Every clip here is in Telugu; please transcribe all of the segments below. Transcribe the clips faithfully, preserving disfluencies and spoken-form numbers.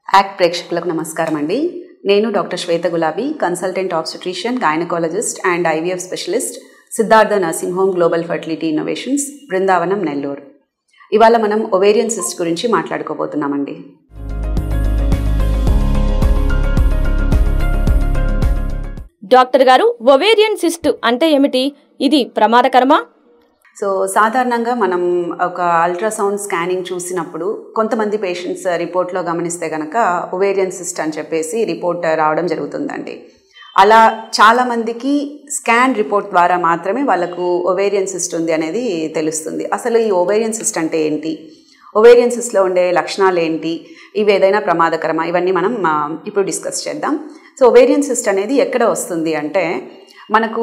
యాక్ట్ ప్రేక్షకులకు నమస్కారం అండి. నేను doctor Swetha Gulabi, consultant obstetrician, gynaecologist and IVF specialist, Siddhartha nursing home global fertility innovations, Brindavanam, Nellore. ఇవాళ మనం ఒవేరియన్ సిస్ట్ గురించి మాట్లాడుకోబోతున్నామండి. డాక్టర్ గారు, ఒవేరియన్ సిస్ట్ అంటే ఏమిటి? ఇది ప్రమాదకరమా? సో సాధారణంగా మనం ఒక అల్ట్రాసౌండ్ స్కానింగ్ చూసినప్పుడు కొంతమంది పేషెంట్స్ రిపోర్ట్లో గమనిస్తే కనుక ఒవేరియన్ సిస్ట్ అని చెప్పేసి రిపోర్ట్ రావడం జరుగుతుందండి. అలా చాలామందికి స్కాన్ రిపోర్ట్ ద్వారా మాత్రమే వాళ్ళకు ఒవేరియన్ సిస్ట్ ఉంది అనేది తెలుస్తుంది. అసలు ఈ ఒవేరియన్ సిస్ట్ అంటే ఏంటి, ఒవేరియన్ సిస్ట్లో ఉండే లక్షణాలు ఏంటి, ఇవి ఏదైనా ప్రమాదకరమా, ఇవన్నీ మనం ఇప్పుడు డిస్కస్ చేద్దాం. సో ఒవేరియన్ సిస్ట్ అనేది ఎక్కడ వస్తుంది అంటే, మనకు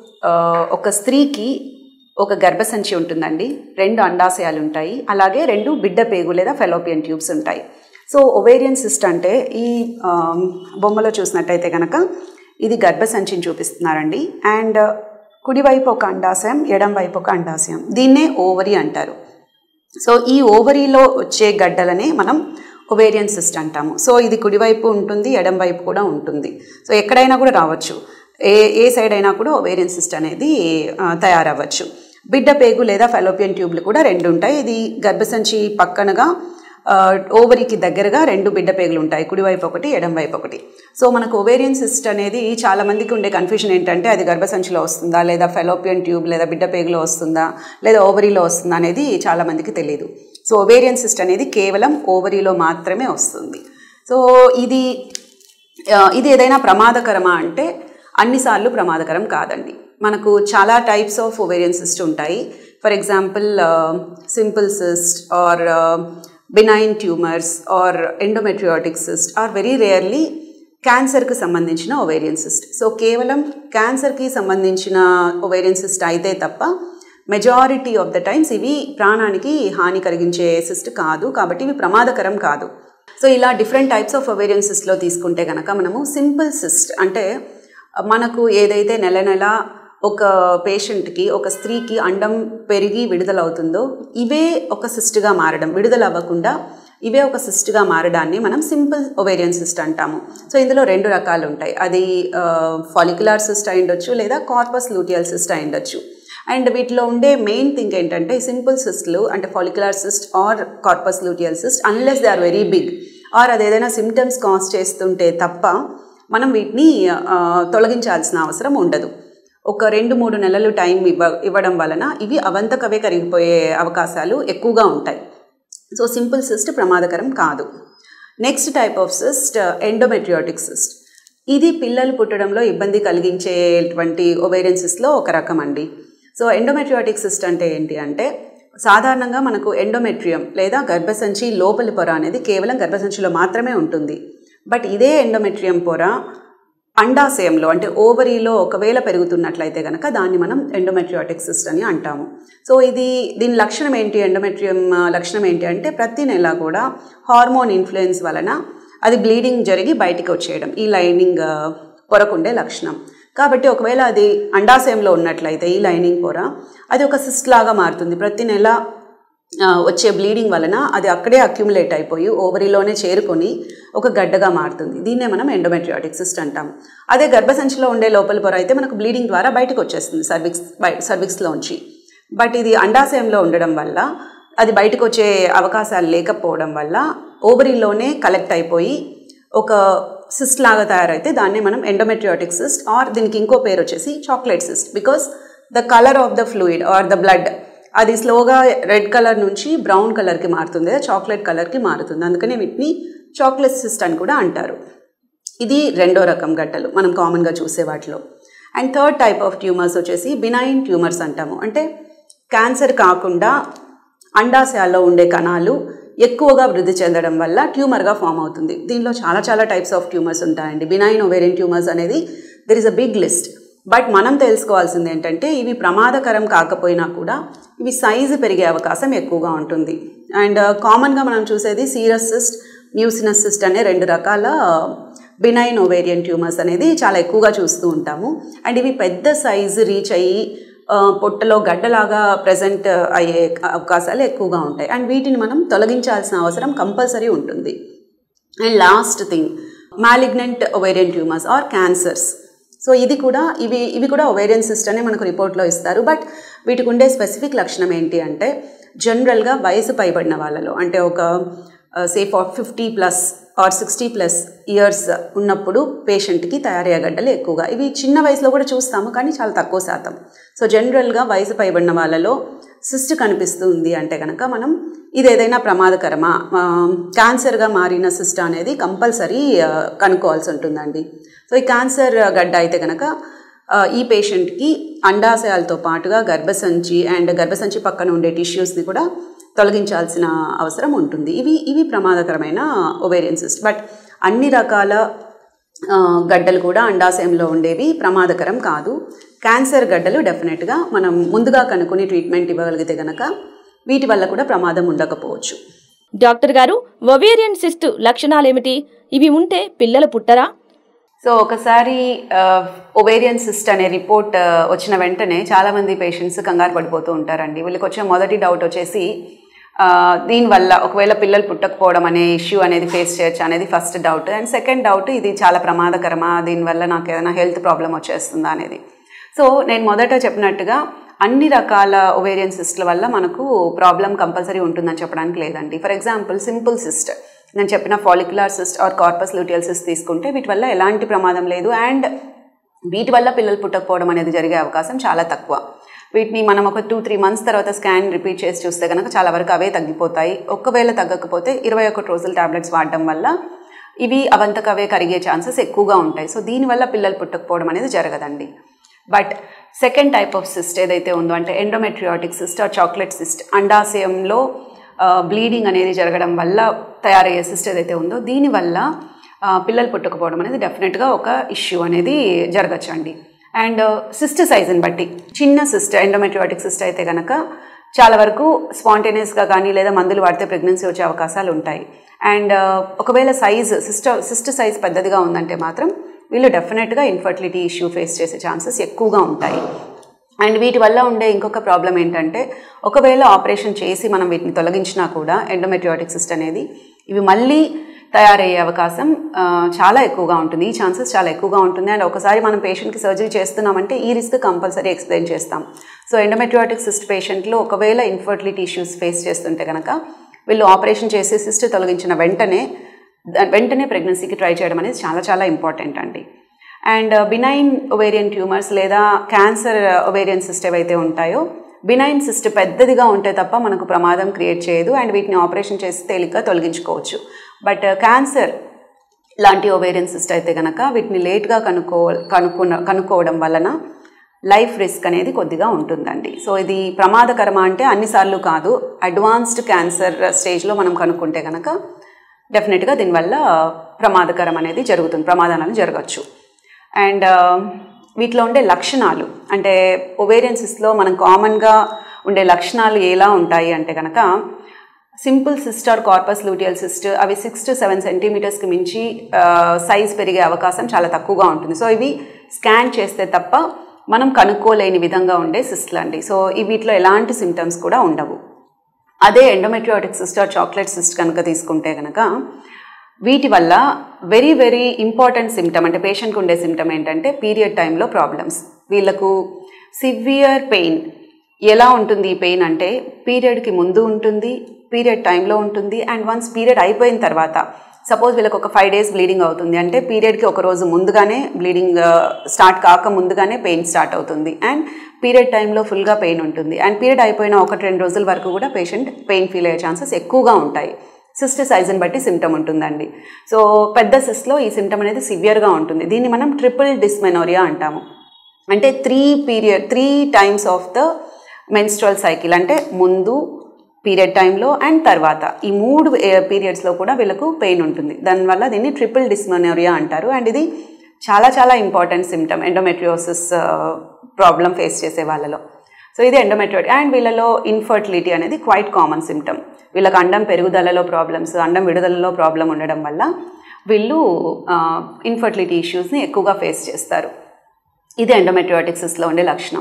ఒక స్త్రీకి ఒక గర్భసంచి ఉంటుందండి, రెండు అండాశయాలు ఉంటాయి, అలాగే రెండు బిడ్డ పేగు లేదా ఫెలోపియన్ ట్యూబ్స్ ఉంటాయి. సో ఒవేరియన్ సిస్ట్ అంటే ఈ బొమ్మలో చూసినట్టయితే కనుక ఇది గర్భసంచిని చూపిస్తున్నారండి. అండ్ కుడివైపు ఒక అండాశయం, ఎడం వైపు ఒక అండాశయం, దీన్నే ఓవరీ అంటారు. సో ఈ ఓవరీలో వచ్చే గడ్డలనే మనం ఒవేరియన్ సిస్ట్ అంటాము. సో ఇది కుడివైపు ఉంటుంది, ఎడం వైపు కూడా ఉంటుంది. సో ఎక్కడైనా కూడా రావచ్చు, ఏ ఏ సైడ్ అయినా కూడా ఒవేరియన్ సిస్ట్ అనేది తయారవ్వచ్చు. బిడ్డ పేగు లేదా ఫెలోపియన్ ట్యూబ్లు కూడా రెండు ఉంటాయి. ఇది గర్భసంచి పక్కనగా ఓవరీకి దగ్గరగా రెండు బిడ్డ పేగులు ఉంటాయి, కుడివైపు ఒకటి, ఎడం వైపు ఒకటి. సో మనకు ఒవేరియన్ సిస్ట్ అనేది చాలామందికి ఉండే కన్ఫ్యూజన్ ఏంటంటే, అది గర్భసంచిలో వస్తుందా, లేదా ఫెలోపియన్ ట్యూబ్ లేదా బిడ్డ పేగులో వస్తుందా, లేదా ఓవరీలో వస్తుందా అనేది చాలామందికి తెలియదు. సో ఒవేరియన్ సిస్ట్ అనేది కేవలం ఓవరీలో మాత్రమే వస్తుంది. సో ఇది ఇది ఏదైనా ప్రమాదకరమా అంటే అన్నిసార్లు ప్రమాదకరం కాదండి. మనకు చాలా టైప్స్ ఆఫ్ ఒవేరియన్ సిస్ట్ ఉంటాయి. For example simple cyst or benign tumours or endometriotic cyst or very rarely క్యాన్సర్కి సంబంధించిన ఒవేరియన్ సిస్ట్. సో కేవలం క్యాన్సర్కి సంబంధించిన ఒవేరియన్ సిస్ట్ అయితే తప్ప మెజారిటీ ఆఫ్ ద టైమ్స్ ఇవి ప్రాణానికి హాని కలిగించే సిస్ట్ కాదు, కాబట్టి ఇవి ప్రమాదకరం కాదు. సో ఇలా డిఫరెంట్ టైప్స్ ఆఫ్ ఒవేరియన్ సిస్ట్లో తీసుకుంటే కనుక మనము సింపుల్ సిస్ట్ అంటే మనకు ఏదైతే నెల నెల ఒక పేషెంట్కి, ఒక స్త్రీకి అండం పెరిగి విడుదలవుతుందో ఇవే ఒక సిస్ట్గా మారడం, విడుదల అవ్వకుండా ఇవే ఒక సిస్ట్గా మారడాన్ని మనం సింపుల్ ఒవేరియన్ సిస్ట్ అంటాము. సో ఇందులో రెండు రకాలు ఉంటాయి, అది ఫాలిక్యులర్ సిస్ట్ అయి ఉండొచ్చు లేదా కార్పస్ లూటియల్ సిస్ట్ అయి ఉండొచ్చు. అండ్ వీటిలో ఉండే మెయిన్ థింగ్ ఏంటంటే, సింపుల్ సిస్ట్లు అంటే follicular cyst or corpus luteal cyst unless they are very big or అది ఏదైనా సిమ్టమ్స్ కాజ్ చేస్తుంటే తప్ప మనం వీటిని తొలగించాల్సిన అవసరం ఉండదు. ఒక రెండు మూడు నెలలు టైం ఇవ్వ ఇవ్వడం వలన ఇవి అవంతకవే కరిగిపోయే అవకాశాలు ఎక్కువగా ఉంటాయి. సో సింపుల్ సిస్ట్ ప్రమాదకరం కాదు. Next type of cyst endometriotic cyst. ఇది పిల్లలు పుట్టడంలో ఇబ్బంది కలిగించేటువంటి ఒవేరియన్ సిస్ట్లో ఒక రకం అండి. సో ఎండోమెట్రియాటిక్ సిస్ట్ అంటే ఏంటి అంటే, సాధారణంగా మనకు ఎండోమెట్రియం లేదా గర్భసంచి లోపలి పొర అనేది కేవలం గర్భసంచిలో మాత్రమే ఉంటుంది. బట్ ఇదే ఎండోమెట్రియం పొర అండాశయంలో అంటే ఓవరీలో ఒకవేళ పెరుగుతున్నట్లయితే కనుక దాన్ని మనం ఎండోమెట్రియాటిక్ సిస్ట్ అని అంటాము. సో ఇది దీని లక్షణం ఏంటి, ఎండోమెట్రియం లక్షణం ఏంటి అంటే, ప్రతి నెల కూడా హార్మోన్ ఇన్ఫ్లుయెన్స్ వలన అది బ్లీడింగ్ జరిగి బయటికి వచ్చేయడం, ఈ లైనింగ్ పొరకుండే లక్షణం. కాబట్టి ఒకవేళ అది అండాశయంలో ఉన్నట్లయితే ఈ లైనింగ్ పొర అది ఒక సిస్ట్ లాగా మారుతుంది. ప్రతి నెల వచ్చే బ్లీడింగ్ వలన అది అక్కడే అక్యుములేట్ అయిపోయి ఓవరీలోనే చేరుకొని ఒక గడ్డగా మారుతుంది. దీన్నే మనం ఎండోమెట్రియాటిక్ సిస్ట్ అంటాం. అదే గర్భసంచిలో ఉండే లోపల పొర అయితే మనకు బ్లీడింగ్ ద్వారా బయటకు వచ్చేస్తుంది సర్విక్స్ సర్విక్స్లోంచి. బట్ ఇది అండాశయంలో ఉండడం వల్ల అది బయటకు వచ్చే అవకాశాలు లేకపోవడం వల్ల ఓవరీలోనే కలెక్ట్ అయిపోయి ఒక సిస్ట్ లాగా తయారైతే దాన్నే మనం ఎండోమెట్రియాటిక్ సిస్ట్ ఆర్ దీనికి ఇంకో పేరు వచ్చేసి chocolate cyst. Because the colour of the fluid or the blood అది స్లోగా రెడ్ కలర్ నుంచి బ్రౌన్ కలర్కి మారుతుంది, చాక్లెట్ కలర్కి మారుతుంది. అందుకనే వీటిని చాక్లెట్ సిస్ట్ అని కూడా అంటారు. ఇది రెండో రకం గడ్డలు మనం కామన్గా చూసే వాటిలో. And third type of tumours వచ్చేసి బినైన్ ట్యూమర్స్ అంటాము. అంటే క్యాన్సర్ కాకుండా అండాశయాల్లో ఉండే కణాలు ఎక్కువగా వృద్ధి చెందడం వల్ల ట్యూమర్గా ఫామ్ అవుతుంది. దీనిలో చాలా చాలా టైప్స్ ఆఫ్ ట్యూమర్స్ ఉంటాయండి. బినైన్ ఒవేరియన్ ట్యూమర్స్ అనేది there is a big list. But మనం తెలుసుకోవాల్సింది ఏంటంటే, ఇవి ప్రమాదకరం కాకపోయినా కూడా ఇవి సైజు పెరిగే అవకాశం ఎక్కువగా ఉంటుంది. అండ్ కామన్గా మనం చూసేది సీరస్ సిస్ట్, మ్యూసినస్ సిస్ట్ అనే రెండు రకాల బినైన్ ఒవేరియన్ ట్యూమర్స్ అనేది చాలా ఎక్కువగా చూస్తూ ఉంటాము. అండ్ ఇవి పెద్ద సైజు రీచ్ అయ్యి పొట్టలో గడ్డలాగా ప్రజెంట్ అయ్యే అవకాశాలు ఎక్కువగా ఉంటాయి. అండ్ వీటిని మనం తొలగించాల్సిన అవసరం కంపల్సరీ ఉంటుంది. And last thing malignant ovarian tumours or cancers. So ఇది కూడా ఇవి ఇవి కూడా ఒవేరియన్ సిస్ట్ అనే మనకు రిపోర్ట్లో ఇస్తారు. బట్ వీటికి ఉండే స్పెసిఫిక్ లక్షణం ఏంటి అంటే జనరల్గా వయసు పైబడిన వాళ్ళలో అంటే ఒక say for fifty plus or sixty plus years ఉన్నప్పుడు పేషెంట్కి తయారయ్యే గడ్డలు ఎక్కువగా, ఇవి చిన్న వయసులో కూడా చూస్తాము కానీ చాలా తక్కువ శాతం. సో జనరల్గా వయసు పైబడిన వాళ్ళలో సిస్ట్ కనిపిస్తుంది అంటే కనుక మనం ఇది ఏదైనా ప్రమాదకరమా, క్యాన్సర్గా మారిన సిస్ట్ అనేది కంపల్సరీ కనుక్కోవాల్సి ఉంటుందండి. సో ఈ క్యాన్సర్ గడ్డ అయితే కనుక ఈ పేషెంట్కి అండాశయాలతో పాటుగా గర్భసంచి అండ్ గర్భసంచి పక్కన ఉండే టిష్యూస్ని కూడా తొలగించాల్సిన అవసరం ఉంటుంది. ఇవి ఇవి ప్రమాదకరమైన ఒవేరియన్ సిస్ట్. బట్ అన్ని రకాల గడ్డలు కూడా అండాశయంలో ఉండేవి ప్రమాదకరం కాదు. క్యాన్సర్ గడ్డలు డెఫినెట్గా మనం ముందుగా కనుక్కొని ట్రీట్మెంట్ ఇవ్వగలిగితే కనుక వీటి వల్ల కూడా ప్రమాదం ఉండకపోవచ్చు. డాక్టర్ గారు, ఒవేరియన్ సిస్ట్ లక్షణాలు ఏమిటి? ఇవి ఉంటే పిల్లలు పుట్టరా? సో ఒకసారి ఒవేరియన్ సిస్ట్ అనే రిపోర్ట్ వచ్చిన వెంటనే చాలామంది పేషెంట్స్ కంగారు పడిపోతూ ఉంటారండి. వీళ్ళకి వచ్చే మొదటి డౌట్ వచ్చేసి దీనివల్ల ఒకవేళ పిల్లలు పుట్టకపోవడం అనే ఇష్యూ అనేది ఫేస్ చేయొచ్చు అనేది first doubt. And second doubt, ఇది చాలా ప్రమాదకరమా, దీనివల్ల నాకు ఏదైనా హెల్త్ ప్రాబ్లం వచ్చేస్తుందా అనేది. సో నేను మొదట చెప్పినట్టుగా అన్ని రకాల ఒవేరియన్ సిస్ట్ల వల్ల మనకు ప్రాబ్లం కంపల్సరీ ఉంటుందని చెప్పడానికి లేదండి. ఫర్ ఎగ్జాంపుల్ సింపుల్ సిస్ట్, నేను చెప్పిన follicular cyst or corpus luteal cyst తీసుకుంటే వీటి వల్ల ఎలాంటి ప్రమాదం లేదు అండ్ వీటి వల్ల పిల్లలు పుట్టకపోవడం అనేది జరిగే అవకాశం చాలా తక్కువ. వీటిని మనం ఒక టూ త్రీ మంత్స్ తర్వాత స్కాన్ రిపీట్ చేసి చూస్తే కనుక చాలా వరకు అవే తగ్గిపోతాయి. ఒకవేళ తగ్గకపోతే ఇరవై ఒకటి రోజులు టాబ్లెట్స్ వాడడం వల్ల ఇవి అవంతకవే కరిగే ఛాన్సెస్ ఎక్కువగా ఉంటాయి. సో దీనివల్ల పిల్లలు పుట్టకపోవడం అనేది జరగదండి. But second type of cyst ఏదైతే ఉందో అంటే endometriotic cyst or chocolate cyst, అండాశయంలో బ్లీడింగ్ అనేది జరగడం వల్ల తయారయ్యే సిస్ట్ ఏదైతే ఉందో దీనివల్ల పిల్లలు పుట్టకపోవడం అనేది డెఫినెట్గా ఒక ఇష్యూ అనేది జరగచ్చు అండి. అండ్ సిస్ట్ సైజుని బట్టి చిన్న సిస్ట్ ఎండోమెట్రియాటిక్ సిస్ట్ అయితే కనుక చాలా వరకు స్పాంటేనియస్గా కానీ లేదా మందులు వాడితే ప్రెగ్నెన్సీ వచ్చే అవకాశాలు ఉంటాయి. అండ్ ఒకవేళ సైజు సిస్ట్ సిస్ట్ సైజ్ పెద్దదిగా ఉందంటే మాత్రం వీళ్ళు డెఫినెట్గా ఇన్ఫర్టిలిటీ ఇష్యూ ఫేస్ చేసే ఛాన్సెస్ ఎక్కువగా ఉంటాయి. అండ్ వీటి వల్ల ఉండే ఇంకొక ప్రాబ్లం ఏంటంటే ఒకవేళ ఆపరేషన్ చేసి మనం వీటిని తొలగించినా కూడా ఎండోమెట్రియాటిక్ సిస్ట్ అనేది ఇవి మళ్ళీ తయారయ్యే అవకాశం చాలా ఎక్కువగా ఉంటుంది. ఈ ఛాన్సెస్ చాలా ఎక్కువగా ఉంటుంది. అండ్ ఒకసారి మనం పేషెంట్కి సర్జరీ చేస్తున్నామంటే ఈ రిస్క్ కంపల్సరీ ఎక్స్ప్లెయిన్ చేస్తాం. సో ఎండోమెట్రియాటిక్ సిస్ట్ పేషెంట్లో ఒకవేళ ఇన్ఫర్టిలిటీ ఇష్యూస్ ఫేస్ చేస్తుంటే కనుక వీళ్ళు ఆపరేషన్ చేసి సిస్ట్ తొలగించిన వెంటనే వెంటనే ప్రెగ్నెన్సీకి ట్రై చేయడం అనేది చాలా చాలా ఇంపార్టెంట్ అండి. అండ్ బినైన్ ఒవేరియన్ ట్యూమర్స్ లేదా క్యాన్సర్ ఒవేరియన్ సిస్ట్ ఏవైతే ఉంటాయో బినైన్ సిస్ట్ పెద్దదిగా ఉంటే తప్ప మనకు ప్రమాదం క్రియేట్ చేయదు అండ్ వీటిని ఆపరేషన్ చేసి తేలిగ్గా తొలగించుకోవచ్చు. బట్ క్యాన్సర్ లాంటి ఒవేరియన్ సిస్ట్ అయితే కనుక వీటిని లేట్గా కనుక్కో కనుక్కున్న కనుక్కోవడం వలన లైఫ్ రిస్క్ అనేది కొద్దిగా ఉంటుందండి. సో ఇది ప్రమాదకరమా అంటే అన్నిసార్లు కాదు. అడ్వాన్స్డ్ క్యాన్సర్ స్టేజ్లో మనం కనుక్కుంటే కనుక డెఫినెట్గా దీనివల్ల ప్రమాదకరం అనేది జరుగుతుంది, ప్రమాదాలు జరగచ్చు. అండ్ వీటిలో ఉండే లక్షణాలు అంటే ఒవేరియన్ సిస్ట్లో మనం కామన్గా ఉండే లక్షణాలు ఎలా ఉంటాయి అంటే కనుక simple cyst or corpus luteal cyst అవి సిక్స్ టు సెవెన్ సెంటీమీటర్స్కి మించి సైజ్ పెరిగే అవకాశం చాలా తక్కువగా ఉంటుంది. సో ఇవి స్కాన్ చేస్తే తప్ప మనం కనుక్కోలేని విధంగా ఉండే సిస్ట్లు అండి. సో ఈ వీటిలో ఎలాంటి సిమ్టమ్స్ కూడా ఉండవు. అదే endometriotic cyst or chocolate cyst కనుక తీసుకుంటే కనుక వీటి వల్ల వెరీ వెరీ ఇంపార్టెంట్ సిమ్టమ్ అంటే పేషెంట్కి ఉండే సిమ్టమ్ ఏంటంటే పీరియడ్ టైంలో ప్రాబ్లమ్స్. వీళ్ళకు సివియర్ పెయిన్. ఎలా ఉంటుంది ఈ పెయిన్ అంటే పీరియడ్కి ముందు ఉంటుంది, పీరియడ్ టైంలో ఉంటుంది అండ్ వన్స్ పీరియడ్ అయిపోయిన తర్వాత సపోజ్ వీళ్ళకి ఒక ఫైవ్ డేస్ బ్లీడింగ్ అవుతుంది అంటే పీరియడ్కి ఒక రోజు ముందుగానే బ్లీడింగ్ స్టార్ట్ కాక ముందుగానే పెయిన్ స్టార్ట్ అవుతుంది అండ్ పీరియడ్ టైంలో ఫుల్గా పెయిన్ ఉంటుంది అండ్ పీరియడ్ అయిపోయిన ఒకటి రెండు రోజుల వరకు కూడా పేషెంట్ పెయిన్ ఫీల్ అయ్యే ఛాన్సెస్ ఎక్కువగా ఉంటాయి. సిస్ట్ సైజుని బట్టి సిమ్టమ్ ఉంటుందండి. సో పెద్ద సిస్ట్లో ఈ సిమ్టమ్ అనేది సివియర్గా ఉంటుంది. దీన్ని మనం ట్రిపుల్ డిస్మెనోరియా అంటాము. అంటే three period three times of the menstrual cycle అంటే ముందు, పీరియడ్ టైంలో అండ్ తర్వాత ఈ మూడు పీరియడ్స్లో కూడా వీళ్ళకు పెయిన్ ఉంటుంది. దానివల్ల దీన్ని ట్రిపుల్ డిస్మెనోరియా అంటారు. అండ్ ఇది చాలా చాలా important symptom endometriosis problem face చేసే వాళ్ళలో. సో ఇది ఎండోమెట్రియోటి అండ్ వీళ్ళలో ఇన్ఫర్టిలిటీ అనేది క్వైట్ కామన్ సిమ్టమ్. వీళ్ళకి అండం పెరుగుదలలో ప్రాబ్లమ్స్, అండం విడుదలలో ప్రాబ్లం ఉండడం వల్ల వీళ్ళు ఇన్ఫర్టిలిటీ ఇష్యూస్ని ఎక్కువగా ఫేస్ చేస్తారు. ఇది ఎండోమెట్రియాటిక్ సిస్ట్లో ఉండే లక్షణం.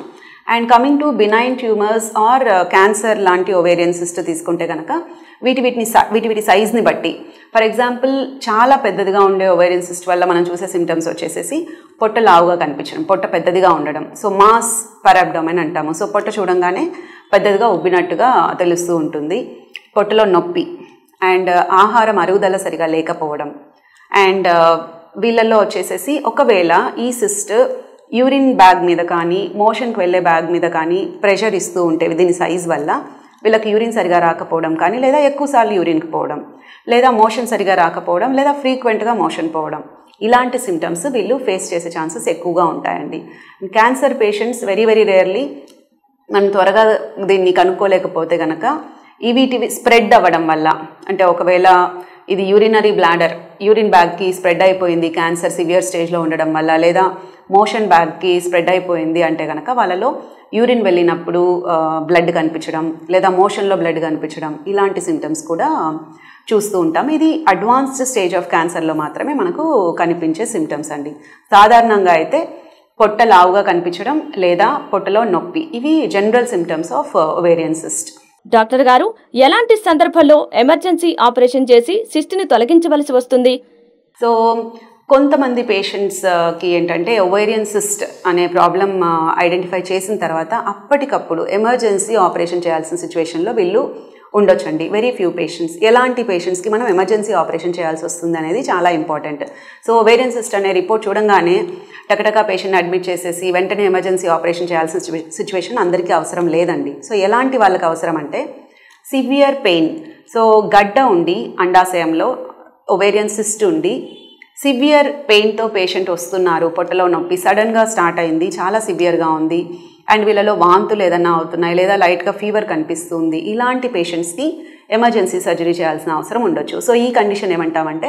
And coming to benign tumours or cancer లాంటి ఓవేరియన్ సిస్ట్ తీసుకుంటే కనుక వీటి వీటిని వీటి వీటి సైజ్ని బట్టి, ఫర్ ఎగ్జాంపుల్ చాలా పెద్దదిగా ఉండే ఓవేరియన్ సిస్ట్ వల్ల మనం చూసే సిమ్టమ్స్ వచ్చేసేసి పొట్ట లావుగా కనిపించడం, పొట్ట పెద్దదిగా ఉండడం, సో మాస్ పర్ అబ్డోమెన్ అంటాము. సో పొట్ట చూడంగానే పెద్దదిగా ఉబ్బినట్టుగా తెలుస్తూ ఉంటుంది. పొట్టలో నొప్పి అండ్ ఆహారం అరుగుదల సరిగా లేకపోవడం. అండ్ వీళ్ళల్లో వచ్చేసేసి ఒకవేళ ఈ సిస్ట్ యూరిన్ బ్యాగ్ మీద కానీ మోషన్కి వెళ్ళే బ్యాగ్ మీద కానీ ప్రెషర్ ఇస్తూ ఉంటే దీని సైజ్ వల్ల వీళ్ళకి యూరిన్ సరిగా రాకపోవడం కానీ, లేదా ఎక్కువసార్లు యూరిన్కి పోవడం, లేదా మోషన్ సరిగా రాకపోవడం, లేదా ఫ్రీక్వెంట్గా మోషన్ పోవడం, ఇలాంటి సిమ్టమ్స్ వీళ్ళు ఫేస్ చేసే ఛాన్సెస్ ఎక్కువగా ఉంటాయండి. Cancer patients very very rarely మనం త్వరగా దీన్ని కనుక్కోలేకపోతే కనుక ఈ వీటివి స్ప్రెడ్ అవ్వడం వల్ల, అంటే ఒకవేళ ఇది యూరినరీ బ్లాడర్ యూరిన్ బ్యాగ్కి స్ప్రెడ్ అయిపోయింది క్యాన్సర్ సివియర్ స్టేజ్లో ఉండడం వల్ల, లేదా మోషన్ బ్యాగ్కి స్ప్రెడ్ అయిపోయింది అంటే కనుక వాళ్ళలో యూరిన్ వెళ్ళినప్పుడు బ్లడ్ కనిపించడం, లేదా మోషన్లో బ్లడ్ కనిపించడం, ఇలాంటి సిమ్టమ్స్ కూడా చూస్తూ ఉంటాం. ఇది అడ్వాన్స్డ్ స్టేజ్ ఆఫ్ క్యాన్సర్లో మాత్రమే మనకు కనిపించే సిమ్టమ్స్ అండి. సాధారణంగా అయితే పొట్ట లావుగా కనిపించడం లేదా పొట్టలో నొప్పి, ఇవి general symptoms of ovarian cyst. Doctor గారు, ఎలాంటి సందర్భంలో ఎమర్జెన్సీ ఆపరేషన్ చేసి సిస్ట్ని తొలగించవలసి వస్తుంది? సో కొంతమంది పేషెంట్స్కి ఏంటంటే ఓవేరియన్ సిస్ట్ అనే ప్రాబ్లం ఐడెంటిఫై చేసిన తర్వాత అప్పటికప్పుడు ఎమర్జెన్సీ ఆపరేషన్ చేయాల్సిన సిచ్యువేషన్లో వీళ్ళు ఉండొచ్చండి. Very few patients. ఎలాంటి పేషెంట్స్కి మనం ఎమర్జెన్సీ ఆపరేషన్ చేయాల్సి వస్తుంది అనేది చాలా ఇంపార్టెంట్. సో ఓవేరియన్ సిస్ట్ అనే రిపోర్ట్ చూడంగానే టకటకా పేషెంట్ని అడ్మిట్ చేసేసి వెంటనే ఎమర్జెన్సీ ఆపరేషన్ చేయాల్సిన సిచ్యువేషన్ అందరికీ అవసరం లేదండి. సో ఎలాంటి వాళ్ళకి అవసరం అంటే సివియర్ పెయిన్, సో గడ్డ ఉండి అండాశయంలో ఓవేరియన్ సిస్ట్ ఉండి సివియర్ పెయిన్తో పేషెంట్ వస్తున్నారు, పొట్టలో నొప్పి సడన్గా స్టార్ట్ అయింది, చాలా సివియర్గా ఉంది, అండ్ వీళ్ళలో వాంతులు ఏదన్నా అవుతున్నాయి, లేదా లైట్గా ఫీవర్ కనిపిస్తుంది, ఇలాంటి పేషెంట్స్కి ఎమర్జెన్సీ సర్జరీ చేయాల్సిన అవసరం ఉండొచ్చు. సో ఈ కండిషన్ ఏమంటామంటే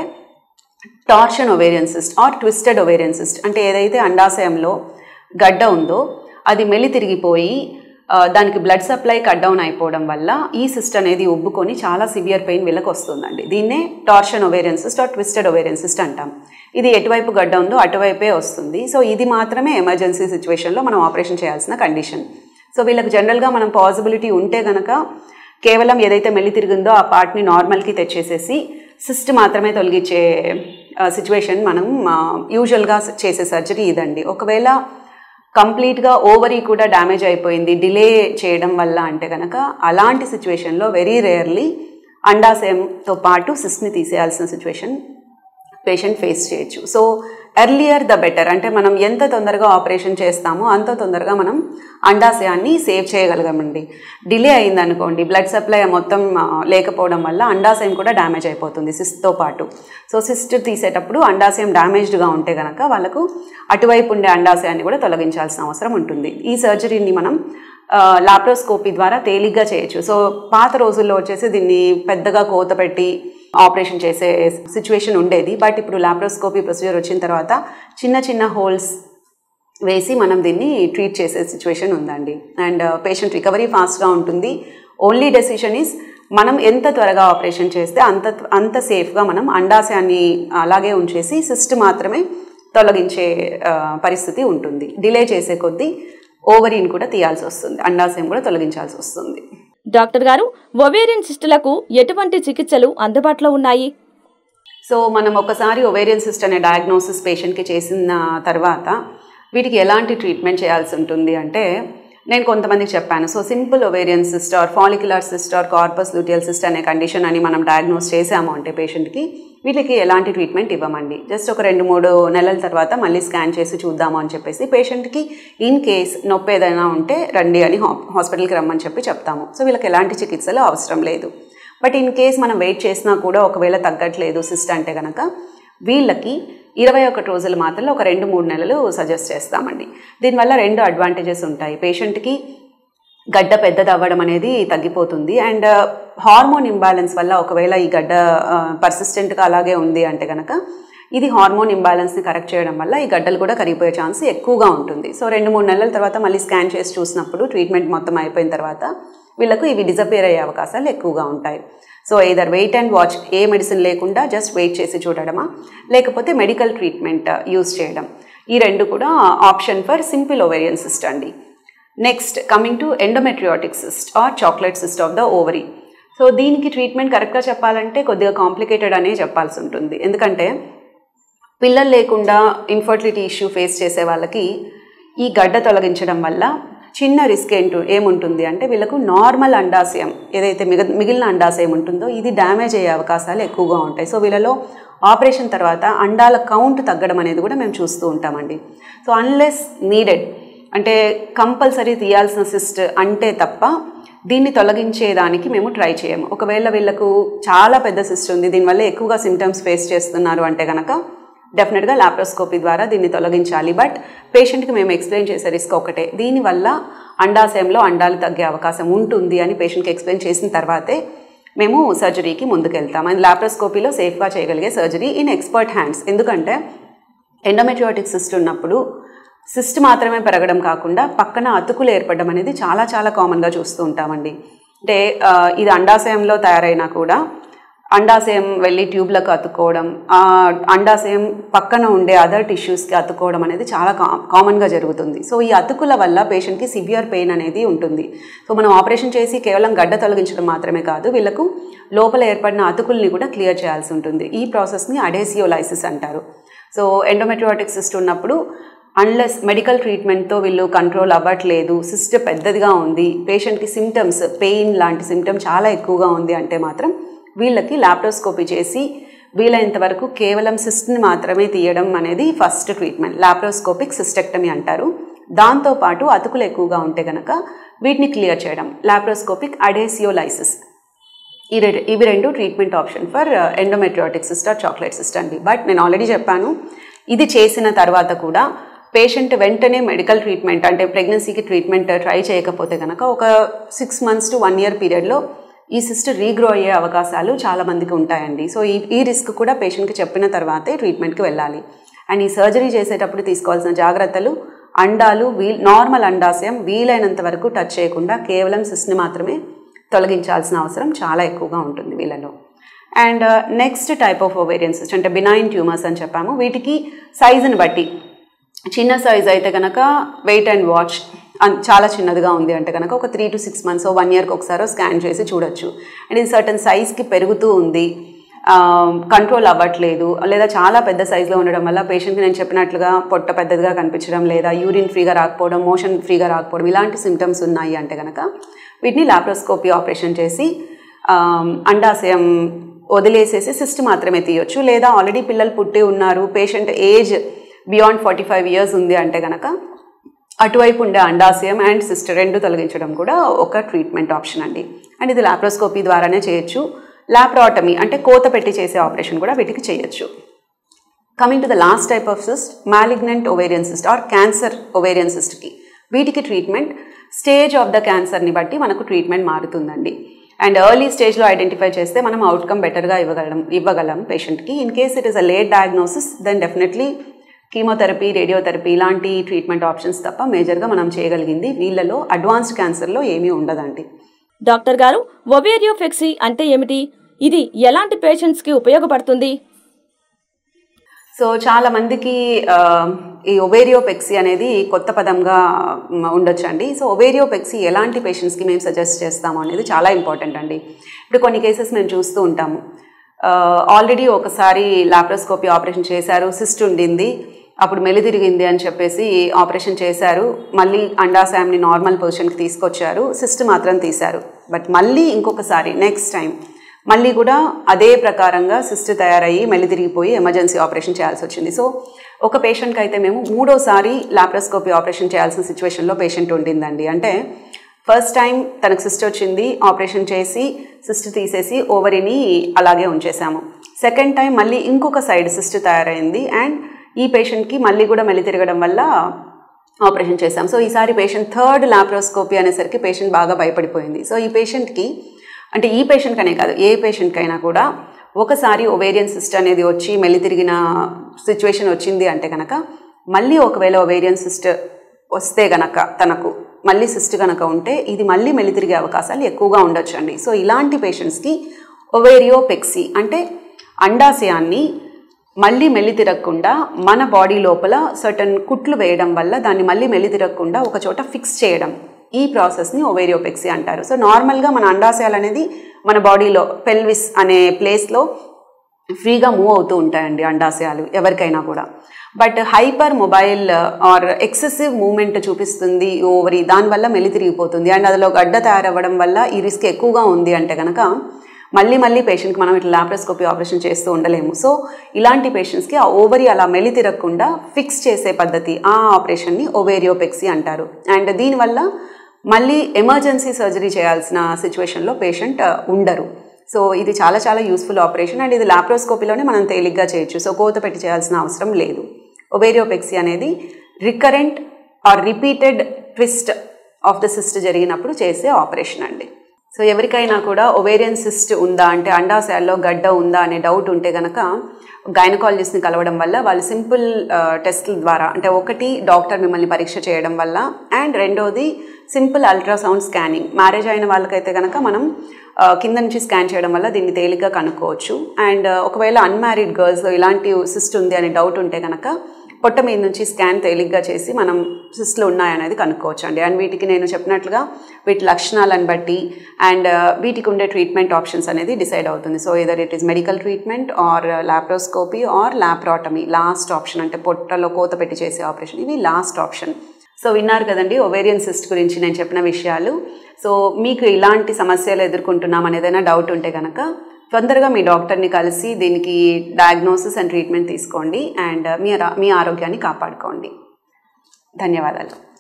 torsion ovarian cyst or twisted ovarian cyst. అంటే ఏదైతే అండాశయంలో గడ్డ ఉందో అది మెల్లి తిరిగిపోయి దానికి బ్లడ్ సప్లై కట్ డౌన్ అయిపోవడం వల్ల ఈ సిస్ట్ అనేది ఉబ్బుకొని చాలా సివియర్ పెయిన్ వీళ్ళకి వస్తుందండి. దీన్నే torsion ovarian cyst or twisted ovarian cyst అంటాం. ఇది ఎటువైపు గడ్డ ఉందో అటువైపే వస్తుంది. సో ఇది మాత్రమే ఎమర్జెన్సీ సిచ్యువేషన్లో మనం ఆపరేషన్ చేయాల్సిన కండిషన్. సో వీళ్ళకి జనరల్గా మనం పాసిబిలిటీ ఉంటే కనుక కేవలం ఏదైతే మెల్లి తిరిగిందో ఆ పార్ట్ని నార్మల్కి తెచ్చేసేసి సిస్ట్ మాత్రమే తొలగించే సిచ్యువేషన్ మనం యూజువల్గా చేసే సర్జరీ ఇదండి. ఒకవేళ కంప్లీట్గా ఓవరీ కూడా డ్యామేజ్ అయిపోయింది డిలే చేయడం వల్ల అంటే కనుక అలాంటి సిచ్యువేషన్లో వెరీ రేర్లీ అండాశయంతో పాటు సిస్ట్ని తీసేయాల్సిన సిచ్యువేషన్ పేషెంట్ ఫేస్ చేయొచ్చు. So earlier the better. అంటే మనం ఎంత తొందరగా ఆపరేషన్ చేస్తామో అంత తొందరగా మనం అండాశయాన్ని సేవ్ చేయగలగమండి. డిలే అయిందనుకోండి, బ్లడ్ సప్లై మొత్తం లేకపోవడం వల్ల అండాశయం కూడా డ్యామేజ్ అయిపోతుంది సిస్ట్తో పాటు. సో సిస్ట్ తీసేటప్పుడు అండాశయం డ్యామేజ్డ్గా ఉంటే కనుక వాళ్ళకు అటువైపు ఉండే అండాశయాన్ని కూడా తొలగించాల్సిన అవసరం ఉంటుంది. ఈ సర్జరీని మనం లాప్రోస్కోపీ ద్వారా తేలిగ్గా చేయొచ్చు. సో పాత రోజుల్లో వచ్చేసి దీన్ని పెద్దగా కోత పెట్టి ఆపరేషన్ చేసే సిచ్యువేషన్ ఉండేది. బట్ ఇప్పుడు లాప్రోస్కోపీ ప్రొసీజర్ వచ్చిన తర్వాత చిన్న చిన్న హోల్స్ వేసి మనం దీన్ని ట్రీట్ చేసే సిచ్యువేషన్ ఉందండి. అండ్ పేషెంట్ రికవరీ ఫాస్ట్గా ఉంటుంది. ఓన్లీ డెసిషన్ ఈజ్ మనం ఎంత త్వరగా ఆపరేషన్ చేస్తే అంత అంత సేఫ్గా మనం అండాశయాన్ని అలాగే ఉంచేసి సిస్ట్ మాత్రమే తొలగించే పరిస్థితి ఉంటుంది. డిలే చేసే కొద్దీ ఓవరీని కూడా తీయాల్సి వస్తుంది, అండాశయం కూడా తొలగించాల్సి వస్తుంది. డాక్టర్ గారు, ఓవేరియన్ సిస్టులకు ఎటువంటి చికిత్సలు అందుబాటులో ఉన్నాయి? సో మనం ఒకసారి ఓవేరియన్ సిస్ట్ అనే డయాగ్నోసిస్ పేషెంట్కి చేసిన తర్వాత వీటికి ఎలాంటి ట్రీట్మెంట్ చేయాల్సి ఉంటుంది అంటే నేను కొంతమందికి చెప్పాను. So simple ovarian cyst or follicular cyst or corpus luteal cyst అనే కండిషన్ అని మనం డయాగ్నోస్ చేసాము అంటే పేషెంట్కి వీటికి ఎలాంటి ట్రీట్మెంట్ ఇవ్వమండి. జస్ట్ ఒక రెండు మూడు నెలల తర్వాత మళ్ళీ స్కాన్ చేసి చూద్దాము అని చెప్పేసి పేషెంట్కి ఇన్ కేస్ నొప్పి ఏదైనా ఉంటే రండి అని హాస్పిటల్కి రమ్మని చెప్పి చెప్తాము. సో వీళ్ళకి ఎలాంటి చికిత్సలు అవసరం లేదు. బట్ ఇన్ కేస్ మనం వెయిట్ చేసినా కూడా ఒకవేళ తగ్గట్లేదు సిస్ట్ అంటే కనుక వీళ్ళకి ఇరవై ఒకటి రోజుల మాత్రలో ఒక రెండు మూడు నెలలు సజెస్ట్ చేస్తామండి. దీనివల్ల రెండు అడ్వాంటేజెస్ ఉంటాయి. పేషెంట్కి గడ్డ పెద్దది అవ్వడం అనేది తగ్గిపోతుంది. అండ్ హార్మోన్ ఇంబ్యాలెన్స్ వల్ల ఒకవేళ ఈ గడ్డ పర్సిస్టెంట్గా అలాగే ఉంది అంటే కనుక ఇది హార్మోన్ ఇంబ్యాలెన్స్ని కరెక్ట్ చేయడం వల్ల ఈ గడ్డలు కూడా కరిగిపోయే ఛాన్స్ ఎక్కువగా ఉంటుంది. సో రెండు మూడు నెలల తర్వాత మళ్ళీ స్కాన్ చేసి చూసినప్పుడు ట్రీట్మెంట్ మొత్తం అయిపోయిన తర్వాత వీళ్ళకు ఇవి డిజపియర్ అయ్యే అవకాశాలు ఎక్కువగా ఉంటాయి. So either wait and watch, ఏ మెడిసిన్ లేకుండా జస్ట్ వెయిట్ చేసి చూడడమా లేకపోతే మెడికల్ ట్రీట్మెంట్ యూజ్ చేయడం, ఈ రెండు కూడా option for simple ovarian cyst అండి. Next coming to endometriotic cyst or chocolate cyst of the ovary. So దీనికి ట్రీట్మెంట్ కరెక్ట్గా చెప్పాలంటే కొద్దిగా కాంప్లికేటెడ్ అనే చెప్పాల్సి ఉంటుంది. ఎందుకంటే పిల్లలు లేకుండా ఇన్ఫర్టిలిటీ ఇష్యూ ఫేస్ చేసే వాళ్ళకి ఈ గడ్డ తొలగించడం వల్ల చిన్న రిస్క్ ఏంటో ఏముంటుంది అంటే వీళ్ళకు నార్మల్ అండాశయం ఏదైతే మిగ మిగిలిన అండాశయం ఉంటుందో ఇది డ్యామేజ్ అయ్యే అవకాశాలు ఎక్కువగా ఉంటాయి. సో వీళ్ళలో ఆపరేషన్ తర్వాత అండాల కౌంట్ తగ్గడం అనేది కూడా మేము చూస్తూ ఉంటామండి. సో అన్లెస్ నీడెడ్ అంటే కంపల్సరీ తీయాల్సిన సిస్ట్ అంటే తప్ప దీన్ని తొలగించేదానికి మేము ట్రై చేయము. ఒకవేళ వీళ్ళకు చాలా పెద్ద సిస్ట్ ఉంది, దీనివల్ల ఎక్కువగా సిమ్టమ్స్ ఫేస్ చేస్తున్నారు అంటే కనుక డెఫినెట్గా లాప్రోస్కోపీ ద్వారా దీన్ని తొలగించాలి. బట్ పేషెంట్కి మేము ఎక్స్ప్లెయిన్ చేసే రిస్క్ ఒకటే, దీనివల్ల అండాశయంలో అండాలు తగ్గే అవకాశం ఉంటుంది అని పేషెంట్కి ఎక్స్ప్లెయిన్ చేసిన తర్వాతే మేము సర్జరీకి ముందుకెళ్తాం. అది లాప్రోస్కోపీలో సేఫ్గా చేయగలిగే సర్జరీ ఇన్ ఎక్స్పర్ట్ హ్యాండ్స్. ఎందుకంటే ఎండోమెట్రియాటిక్ సిస్ట్ ఉన్నప్పుడు సిస్ట్ మాత్రమే పెరగడం కాకుండా పక్కన అతుకులు ఏర్పడడం అనేది చాలా చాలా కామన్గా చూస్తూ ఉంటామండి. అంటే ఇది అండాశయంలో తయారైనా కూడా అండాశయం వెళ్ళి ట్యూబ్లకు అతుక్కోవడం, అండాశయం పక్కన ఉండే అదర్ టిష్యూస్కి అతుక్కోవడం అనేది చాలా కా కామన్గా జరుగుతుంది. సో ఈ అతుకుల వల్ల పేషెంట్కి సివియర్ పెయిన్ అనేది ఉంటుంది. సో మనం ఆపరేషన్ చేసి కేవలం గడ్డ తొలగించడం మాత్రమే కాదు, వీళ్ళకు లోపల ఏర్పడిన అతుకుల్ని కూడా క్లియర్ చేయాల్సి ఉంటుంది. ఈ ప్రాసెస్ని అడేసియోలైసిస్ అంటారు. సో ఎండోమెట్రియాటిక్ సిస్ట్ ఉన్నప్పుడు అన్లెస్ మెడికల్ ట్రీట్మెంట్తో వీళ్ళు కంట్రోల్ అవ్వట్లేదు, సిస్ట్ పెద్దదిగా ఉంది, పేషెంట్కి సిమ్టమ్స్ పెయిన్ లాంటి సిమ్టమ్ చాలా ఎక్కువగా ఉంది అంటే మాత్రం వీళ్ళకి లాప్రోస్కోపీ చేసి వీలైనంత వరకు కేవలం సిస్ట్ని మాత్రమే తీయడం అనేది ఫస్ట్ ట్రీట్మెంట్, లాప్రోస్కోపిక్ సిస్టెక్టమీ అంటారు. దాంతోపాటు అతుకులు ఎక్కువగా ఉంటే కనుక వీటిని క్లియర్ చేయడం, లాప్రోస్కోపిక్ అడేసియోలైసిస్. ఈ రె ఇవి రెండు treatment option for endometriotic cyst or chocolate cyst అండి. బట్ నేను ఆల్రెడీ చెప్పాను, ఇది చేసిన తర్వాత కూడా పేషెంట్ వెంటనే మెడికల్ ట్రీట్మెంట్ అంటే ప్రెగ్నెన్సీకి ట్రీట్మెంట్ ట్రై చేయకపోతే కనుక ఒక six months to one year పీరియడ్లో ఈ సిస్ట్ రీగ్రో అయ్యే అవకాశాలు చాలా మందికి ఉంటాయండి. సో ఈ ఈ రిస్క్ కూడా పేషెంట్కి చెప్పిన తర్వాతే ట్రీట్మెంట్కి వెళ్ళాలి. అండ్ ఈ సర్జరీ చేసేటప్పుడు తీసుకోవాల్సిన జాగ్రత్తలు, అండాలు వీ నార్మల్ అండాశయం వీలైనంత వరకు టచ్ చేయకుండా కేవలం సిస్ట్ని మాత్రమే తొలగించాల్సిన అవసరం చాలా ఎక్కువగా ఉంటుంది వీళ్ళలో. And next type of ovarian cyst అంటే బినైన్ ట్యూమర్స్ అని చెప్పాము. వీటికి సైజుని బట్టి చిన్న సైజ్ అయితే కనుక వెయిట్ అండ్ వాచ్ చాలా చిన్నదిగా ఉంది అంటే కనుక ఒక three to six months one ఇయర్కి ఒకసారో స్కాన్ చేసి చూడొచ్చు. అండ్ ఇది సర్టన్ సైజ్కి పెరుగుతూ ఉంది, కంట్రోల్ అవ్వట్లేదు, లేదా చాలా పెద్ద సైజులో ఉండడం వల్ల పేషెంట్కి నేను చెప్పినట్లుగా పొట్ట పెద్దదిగా కనిపించడం, లేదా యూరిన్ ఫ్రీగా రాకపోవడం, మోషన్ ఫ్రీగా రాకపోవడం, ఇలాంటి సిమ్టమ్స్ ఉన్నాయి అంటే కనుక వీటిని లాప్రోస్కోపీ ఆపరేషన్ చేసి అండాశయం వదిలేసేసి సిస్ట్ మాత్రమే తీయొచ్చు. లేదా ఆల్రెడీ పిల్లలు పుట్టి ఉన్నారు, patient age beyond forty five years ఉంది అంటే కనుక అటువైపు ఉండే అండాశయం అండ్ సిస్ట్ రెండు తొలగించడం కూడా ఒక ట్రీట్మెంట్ ఆప్షన్ అండి. అండ్ ఇది లాప్రోస్కోపీ ద్వారానే చేయొచ్చు. లాప్రాటమీ అంటే కోత పెట్టి చేసే ఆపరేషన్ కూడా వీటికి చేయొచ్చు. Coming to the last type of cyst, malignant ovarian cyst or cancer ovarian సిస్ట్కి వీటికి ట్రీట్మెంట్ స్టేజ్ ఆఫ్ ద క్యాన్సర్ని బట్టి మనకు ట్రీట్మెంట్ మారుతుందండి. అండ్ ఎర్లీ స్టేజ్లో ఐడెంటిఫై చేస్తే మనం అవుట్కమ్ బెటర్గా ఇవ్వగలం ఇవ్వగలం పేషెంట్కి. In case it is a late diagnosis then definitely chemotherapy, radiotherapy ఇలాంటి ట్రీట్మెంట్ ఆప్షన్స్ తప్ప మేజర్గా మనం చేయగలిగింది వీళ్ళలో అడ్వాన్స్డ్ క్యాన్సర్లో ఏమీ ఉండదండి. డాక్టర్ గారు, ఒవేరియోపెక్సీ అంటే ఏమిటి? ఇది ఎలాంటి పేషెంట్స్కి ఉపయోగపడుతుంది? సో చాలా మందికి ఈ ఒవేరియోపెక్సీ అనేది కొత్త పదంగా ఉండొచ్చండి. సో ఒవేరియోపెక్సీ ఎలాంటి పేషెంట్స్కి మేము సజెస్ట్ చేస్తాము అనేది చాలా ఇంపార్టెంట్ అండి. ఇప్పుడు కొన్ని కేసెస్ మేము చూస్తూ ఉంటాము, ఆల్రెడీ ఒకసారి లాప్రోస్కోపీ ఆపరేషన్ చేశారు, సిస్ట్ ఉండింది, అప్పుడు మెలితిరిగింది అని చెప్పేసి ఆపరేషన్ చేశారు, మళ్ళీ అండాశయాన్ని నార్మల్ పొజిషన్కి తీసుకొచ్చారు, సిస్ట్ మాత్రం తీశారు. బట్ మళ్ళీ ఇంకొకసారి నెక్స్ట్ టైం మళ్ళీ కూడా అదే ప్రకారంగా సిస్ట్ తయారయ్యి మెలితిరిగిపోయి ఎమర్జెన్సీ ఆపరేషన్ చేయాల్సి వచ్చింది. సో ఒక పేషెంట్కి అయితే మేము మూడోసారి లాప్రోస్కోపీ ఆపరేషన్ చేయాల్సిన సిచ్యువేషన్లో పేషెంట్ ఉండిందండి. అంటే ఫస్ట్ టైం తనకు సిస్ట్ వచ్చింది, ఆపరేషన్ చేసి సిస్ట్ తీసేసి ఓవరీని అలాగే ఉంచేసాము. సెకండ్ టైం మళ్ళీ ఇంకొక సైడ్ సిస్ట్ తయారైంది అండ్ ఈ పేషెంట్కి మళ్ళీ కూడా మెల్లి తిరగడం వల్ల ఆపరేషన్ చేసాం. సో ఈసారి పేషెంట్ థర్డ్ లాప్రోస్కోపీ అనేసరికి పేషెంట్ బాగా భయపడిపోయింది. సో ఈ పేషెంట్కి అంటే ఈ పేషెంట్కి అనే కాదు, ఏ పేషెంట్కైనా కూడా ఒకసారి ఒవేరియన్ సిస్ట్ అనేది వచ్చి మెల్లి తిరిగిన సిచ్యువేషన్ వచ్చింది అంటే కనుక మళ్ళీ ఒకవేళ ఒవేరియన్ సిస్ట్ వస్తే గనక తనకు మళ్ళీ సిస్ట్ కనుక ఉంటే ఇది మళ్ళీ మెల్లి తిరిగే అవకాశాలు ఎక్కువగా ఉండొచ్చండి. సో ఇలాంటి పేషెంట్స్కి ఒవేరియోపెక్సీ అంటే అండాశయాన్ని మళ్ళీ మెల్లి తిరగకుండా మన బాడీ లోపల సర్టన్ కుట్లు వేయడం వల్ల దాన్ని మళ్ళీ మెల్లి తిరగకుండా ఒక చోట ఫిక్స్ చేయడం, ఈ ప్రాసెస్ని ఓవేరియోపెక్సీ అంటారు. సో నార్మల్గా మన అండాశయాలు అనేది మన బాడీలో పెల్విస్ అనే ప్లేస్లో ఫ్రీగా మూవ్ అవుతూ ఉంటాయండి అండాశయాలు ఎవరికైనా కూడా. But hyper mobile or excessive movement చూపిస్తుంది ఓవరీ, దానివల్ల మెల్లి తిరిగిపోతుంది అండ్ అందులో గడ్డ తయారవ్వడం వల్ల ఈ రిస్క్ ఎక్కువగా ఉంది అంటే కనుక మళ్ళీ మళ్ళీ పేషెంట్కి మనం ఇట్లా లాప్రోస్కోపీ ఆపరేషన్ చేస్తూ ఉండలేము. సో ఇలాంటి పేషెంట్స్కి ఆ ఓవరీ అలా మెల్లి తిరగకుండా ఫిక్స్ చేసే పద్ధతి, ఆ ఆపరేషన్ని ఓవేరియోపెక్సీ అంటారు. అండ్ దీనివల్ల మళ్ళీ ఎమర్జెన్సీ సర్జరీ చేయాల్సిన సిచ్యువేషన్లో పేషెంట్ ఉండరు. సో ఇది చాలా చాలా యూస్ఫుల్ ఆపరేషన్ అండ్ ఇది లాప్రోస్కోపీలోనే మనం తేలిగ్గా చేయొచ్చు. సో కోత పెట్టి చేయాల్సిన అవసరం లేదు. ఓవేరియోపెక్సీ అనేది recurrent or repeated twist of the cyst జరిగినప్పుడు చేసే ఆపరేషన్ అండి. సో ఎవరికైనా కూడా ఒవేరియన్ సిస్ట్ ఉందా అంటే అండాశయాల్లో గడ్డ ఉందా అనే డౌట్ ఉంటే కనుక గైనకాలజిస్ట్ని కలవడం వల్ల వాళ్ళు సింపుల్ టెస్ట్ల ద్వారా, అంటే ఒకటి డాక్టర్ మిమ్మల్ని పరీక్ష చేయడం వల్ల అండ్ రెండోది సింపుల్ అల్ట్రాసౌండ్ స్కానింగ్. మ్యారేజ్ అయిన వాళ్ళకైతే కనుక మనం కింద నుంచి స్కాన్ చేయడం వల్ల దీన్ని తేలిగ్గా కనుక్కోవచ్చు. అండ్ ఒకవేళ అన్మ్యారీడ్ గర్ల్స్లో ఇలాంటి సిస్ట్ ఉంది అనే డౌట్ ఉంటే కనుక పొట్ట మీద నుంచి స్కాన్ తేలిగ్గా చేసి మనం సిస్ట్లు ఉన్నాయనేది కనుక్కోవచ్చు అండి. అండ్ వీటికి నేను చెప్పినట్లుగా వీటి లక్షణాలను బట్టి అండ్ వీటికి ఉండే ట్రీట్మెంట్ ఆప్షన్స్ అనేది డిసైడ్ అవుతుంది. So either it is medical treatment or laparoscopy or laparotomy, last option అంటే పొట్టలో కోత పెట్టి చేసే ఆపరేషన్, ఇవి లాస్ట్ ఆప్షన్. సో విన్నారు కదండి ఓవేరియన్ సిస్ట్ గురించి నేను చెప్పిన విషయాలు. సో మీకు ఇలాంటి సమస్యలు ఎదుర్కొంటున్నామని ఏదైనా డౌట్ ఉంటే కనుక తొందరగా మీ డాక్టర్ని కలిసి దీనికి డయాగ్నోసిస్ అండ్ ట్రీట్మెంట్ తీసుకోండి అండ్ మీ మీ ఆరోగ్యాన్ని కాపాడుకోండి. ధన్యవాదాలు.